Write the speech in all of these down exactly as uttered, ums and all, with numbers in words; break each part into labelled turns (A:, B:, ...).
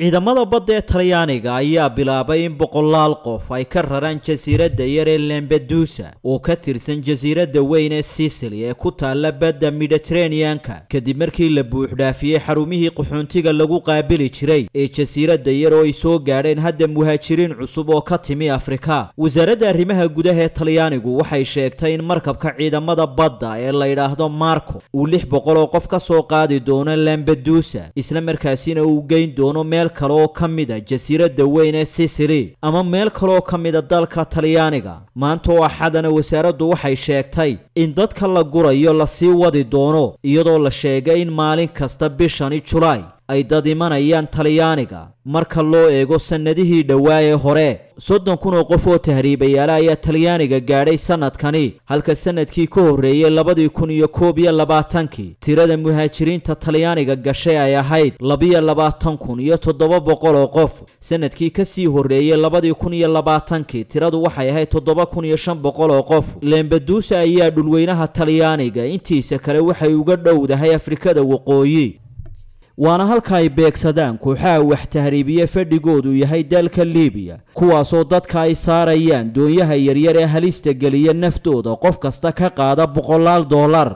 A: ciidamada badda ee Talyaaniga ayaa bilaabay in boqolaal qof ay ka raraan jasiiradda yar ee Lampedusa oo ka tirsan jasiiradda weyn ee Sicily ee ku taalla badda Mediterranean-ka kadib markii la buux dhaafiyay xarumihii qaxoontiga lagu qaabili jiray ee jasiiradda yar oo ay soo gaadheen hadda muhaajiriin cusub oo ka timi Afrika. wasaaradda arrimaha gudaha ee Talyaanigu waxay sheegtay in markabka ciidamada badda ee la yiraahdo Marco uu lix boqol oo qof ka soo qaadi doono Lampedusa isla markaasina uu geyn doono meel kale oo kamida jasiiradda weyn ee Sicily ama meel kale oo kamida dalka Talyaaniga. maanta oo axadana wasaaraddu waxay sheegtay in dadka la gurayo la sii wadi doono iyadoo la sheegay in maalin kasta bishani July ay dad imanayaan Talyaaniga marka loo eego sanadihii dhawaaye hore. soddon kun oo qof oo tahriibayaal ayaa Talyaaniga gaadhay sanadkani halka sanadkii ka horeeyay labada kun iyo koob iyo labaatan-kii tirada muhaajiriinta Talyaaniga gashay ay ahayd laba iyo labaatan kun iyo toddoba boqol oo qof. sanadkii ka sii horeeyay labada kun iyo labaatan-kii tiradu waxay ahayd toddoba kun iyo shan boqol oo qof. Lampedusa ayaa dhulweynaha Talyaaniga intiisa kale waxay uga dhowdahay Afrikada waqooyi waana halka ay beegsadaan kooxaha wax tahriibiye fadhigoodu yahay dalka Liibiya kuwaasoo dadka ay saarayaan doonyaha yaryar ee halista geliya naftooda qof kasta ka qaada boqolaal dollar.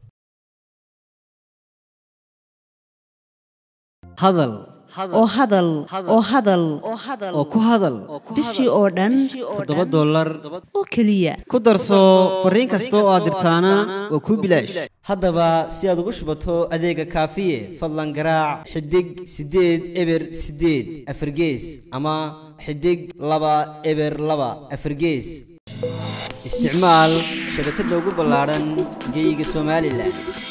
B: hadal
C: oo hadal oo hadal
B: oo ku hadal
C: bishii oo dhan
B: toddoba dollar
C: oo kaliya
B: ku darso fariin kasta oo aad dirtaana waa ku bilaash. haddaba si aad ugu shubato adeega kaafiye fadlan garaac xidig sideed eber sideed afargees ama xidig laba eber laba afargees. isticmaal shabakadda ugu ballaaran geyga Soomaaliland.